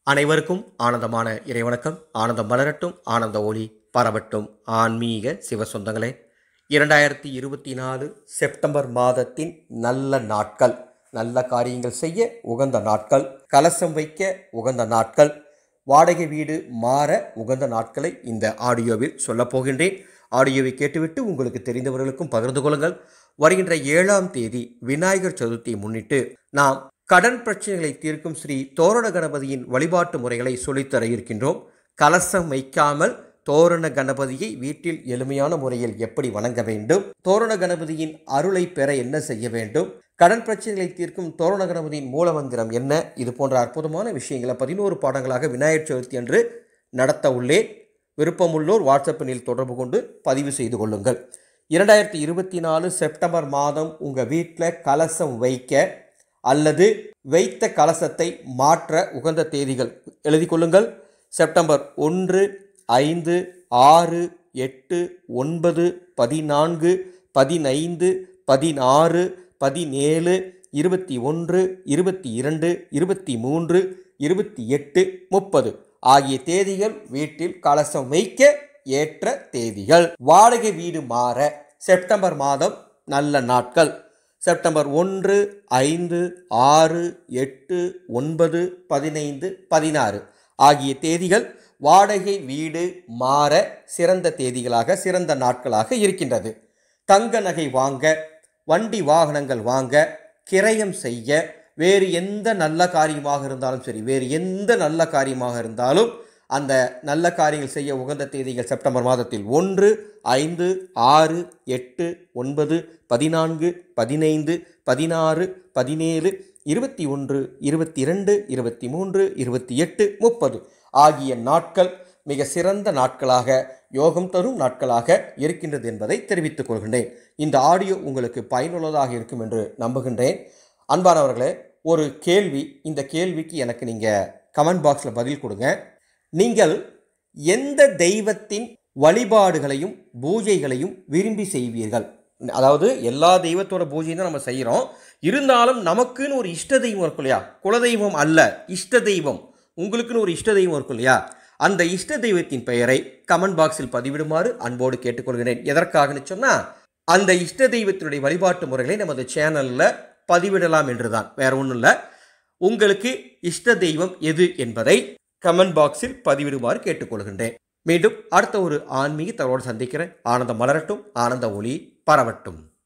அனைவருக்கும் ஆனந்தமான இறைவணக்கம். ஆனந்தம் மலரட்டும், ஆனந்த ஒளி பரவட்டும். ஆன்மீக சிவ சொந்தங்களே, 2024 செப்டம்பர் மாதத்தின் நல்ல நாட்கள், நல்ல காரியங்கள் செய்ய உகந்த நாட்கள், கலசம் வைக்க உகந்த நாட்கள், வாடகை வீடு மாற உகந்த நாட்களை இந்த ஆடியோவில் சொல்லப் போகின்றேன். ஆடியோவை கேட்டுவிட்டு உங்களுக்கு தெரிந்தவர்களுக்கும் பகிர்ந்து கொள்ளுங்கள். வருகின்ற 7ஆம் தேதி விநாயகர் சதுர்த்தியை முன்னிட்டு நாம் கடன் பிரச்சனைகளை தீர்க்கும் ஸ்ரீ தோரண கணபதியின் வழிபாட்டு முறைகளை சொல்லித்தர இருக்கின்றோம். கலசம் வைக்காமல் தோரண கணபதியை வீட்டில் எளிமையான முறையில் எப்படி வணங்க வேண்டும், தோரண கணபதியின் அருளை பெற என்ன செய்ய வேண்டும், கடன் பிரச்சனைகளை தீர்க்கும் தோரண கணபதியின் மூலமந்திரம் என்ன, இது போன்ற அற்புதமான விஷயங்களை 11 பாடங்களாக விநாயகர் சதுர்த்தி அன்று நடத்த உள்ளேன். விருப்பமுள்ளோர் வாட்ஸ்அப்பில் தொடர்பு கொண்டு பதிவு செய்து கொள்ளுங்கள். 2024 செப்டம்பர் மாதம் உங்கள் வீட்டில் கலசம் வைக்க அல்லது வைத்த கலசத்தை மாற்ற உகந்த தேதிகள் எழுதி கொள்ளுங்கள். செப்டம்பர் 1, 5, 6, 8, 9, 14, 15, 16, 17, 21, 22, 23, 28, 30 ஆகிய தேதிகள் வீட்டில் கலசம் வைக்க ஏற்ற தேதிகள். வாடகை வீடு மாற செப்டம்பர் மாதம் நல்ல நாட்கள். செப்டம்பர் 1, 5, 6, 8, 9, 15, 16 ஆகிய தேதிகள் வாடகை வீடு மாற சிறந்த தேதிகளாக, சிறந்த நாட்களாக இருக்கின்றது. தங்க நகை வாங்க, வண்டி வாகனங்கள் வாங்க, கிரயம் செய்ய, வேறு எந்த நல்ல காரியமாக இருந்தாலும் சரி, வேறு எந்த நல்ல காரியமாக இருந்தாலும் அந்த நல்ல காரியங்கள் செய்ய உகந்த தேதிகள் செப்டம்பர் மாதத்தில் 1, 5, 6, 8, 9, 14, 15, 16, 17, 21, 22, 23, 28, 30 ஆகிய நாட்கள் மிக சிறந்த நாட்களாக, யோகம் தரும் நாட்களாக இருக்கின்றது என்பதை தெரிவித்துக் கொள்கின்றேன். இந்த ஆடியோ உங்களுக்கு பயனுள்ளதாக இருக்கும் என்று நம்புகின்றேன். அன்பானவர்களே, ஒரு கேள்வி, இந்த கேள்விக்கு எனக்கு நீங்கள் கமெண்ட் பாக்ஸில் பதில் கொடுங்க. நீங்கள் எந்த தெய்வத்தின் வழிபாடுகளையும் பூஜைகளையும் விரும்பி செய்வீர்கள்? அதாவது எல்லா தெய்வத்தோட பூஜையும் தான் நம்ம செய்கிறோம், இருந்தாலும் நமக்குன்னு ஒரு இஷ்ட தெய்வம் இருக்கும் இல்லையா? குலதெய்வம் அல்ல, இஷ்ட தெய்வம். உங்களுக்குன்னு ஒரு இஷ்ட தெய்வம் இருக்கும் இல்லையா? அந்த இஷ்ட தெய்வத்தின் பெயரை கமெண்ட் பாக்ஸில் பதிவிடுமாறு அன்போடு கேட்டுக்கொள்கிறேன். எதற்காகன்னு சொன்னால், அந்த இஷ்ட தெய்வத்தினுடைய வழிபாட்டு முறைகளை நமது சேனலில் பதிவிடலாம் என்றுதான், வேற ஒன்றும் இல்லை. உங்களுக்கு இஷ்ட தெய்வம் எது என்பதை கமெண்ட் பாக்ஸில் பதிவிடுமாறு கேட்டுக்கொள்கின்றேன். மீண்டும் அடுத்த ஒரு ஆன்மீக தகவலோடு சந்திக்கிறேன். ஆனந்தம் மலரட்டும், ஆனந்த ஒளி பரவட்டும்.